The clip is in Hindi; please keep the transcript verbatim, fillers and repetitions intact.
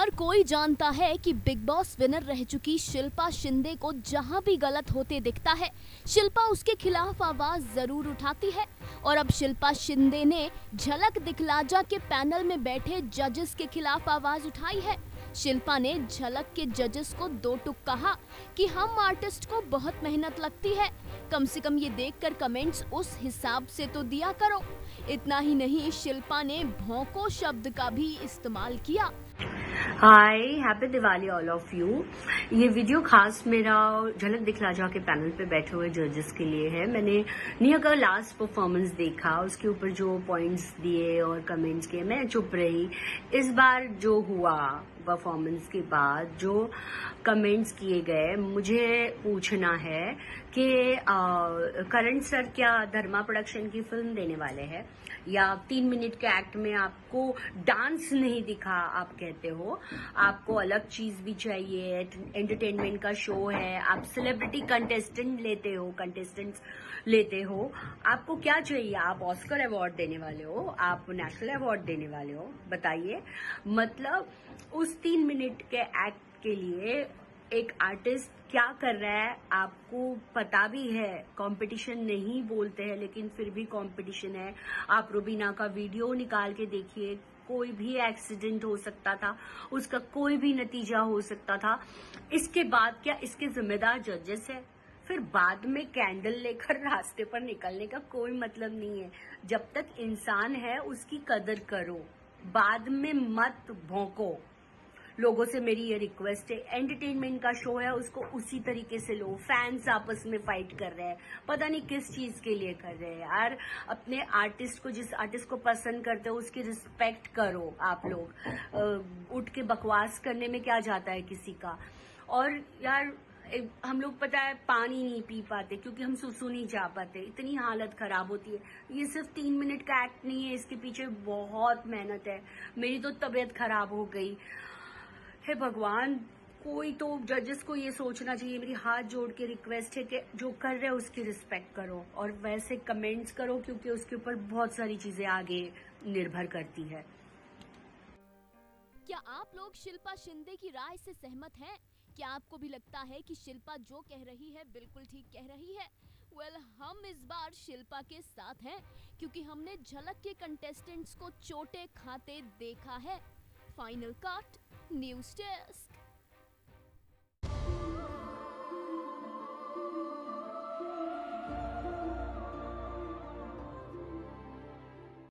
हर कोई जानता है कि बिग बॉस विनर रह चुकी शिल्पा शिंदे को जहां भी गलत होते दिखता है, शिल्पा उसके खिलाफ आवाज जरूर उठाती है। और अब शिल्पा शिंदे ने झलक दिखलाजा के पैनल में बैठे जजेस के खिलाफ आवाज उठाई है। शिल्पा ने झलक के जजेस को दो टुक कहा कि हम आर्टिस्ट को बहुत मेहनत लगती है, कम से कम ये देखकर कमेंट्स उस हिसाब से तो दिया करो। इतना ही नहीं, शिल्पा ने भौंको शब्द का भी इस्तेमाल किया। Hi, happy Diwali all of you. ये वीडियो खास मेरा झलक दिखलाजा के पैनल पे बैठे हुए जजेस के लिए है। मैंने निया का लास्ट परफॉर्मेंस देखा, उसके ऊपर जो पॉइंट्स दिए और कमेंट्स किए, मैं चुप रही। इस बार जो हुआ परफॉर्मेंस के बाद जो कमेंट्स किए गए, मुझे पूछना है कि करण सर क्या धर्मा प्रोडक्शन की फिल्म देने वाले हैं, या तीन मिनट के एक्ट में आपको डांस नहीं दिखा, आप कहते हो आपको अलग चीज भी चाहिए, एंटरटेनमेंट का शो है, आप सेलिब्रिटी कंटेस्टेंट लेते हो कंटेस्टेंट्स लेते हो, आपको क्या चाहिए? आप ऑस्कर अवार्ड देने वाले हो, आप नेशनल अवार्ड देने वाले हो, बताइए। मतलब उस तीन मिनट के एक्ट के लिए एक आर्टिस्ट क्या कर रहा है आपको पता भी है। कंपटीशन नहीं बोलते हैं, लेकिन फिर भी कंपटीशन है। आप रुबीना का वीडियो निकाल के देखिए, कोई भी एक्सीडेंट हो सकता था, उसका कोई भी नतीजा हो सकता था। इसके बाद क्या इसके जिम्मेदार जजेस है? फिर बाद में कैंडल लेकर रास्ते पर निकलने का कोई मतलब नहीं है। जब तक इंसान है उसकी कदर करो, बाद में मत भौंको। लोगों से मेरी ये रिक्वेस्ट है, एंटरटेनमेंट का शो है, उसको उसी तरीके से लो। फैंस आपस में फाइट कर रहे हैं, पता नहीं किस चीज के लिए कर रहे हैं यार। अपने आर्टिस्ट को, जिस आर्टिस्ट को पसंद करते हो उसकी रिस्पेक्ट करो। आप लोग उठ के बकवास करने में क्या जाता है किसी का। और यार हम लोग पता है पानी नहीं पी पाते क्योंकि हम सुसु नहीं जा पाते, इतनी हालत खराब होती है। ये सिर्फ तीन मिनट का एक्ट नहीं है, इसके पीछे बहुत मेहनत है। मेरी तो तबीयत खराब हो गई। हे भगवान, कोई तो जजेस को ये सोचना चाहिए। मेरी हाथ जोड़ के रिक्वेस्ट है कि जो कर रहे हो उसकी रिस्पेक्ट करो और वैसे कमेंट्स करो, क्योंकि उसके ऊपर बहुत सारी चीजें आगे निर्भर करती है। क्या आप लोग शिल्पा शिंदे की राय से सहमत हैं? क्या आपको भी लगता है कि शिल्पा जो कह रही है बिल्कुल ठीक कह रही है? वेल well, हम इस बार शिल्पा के साथ हैं, क्योंकि हमने झलक के कंटेस्टेंट्स को चोटें खाते देखा है। Final cut news desk.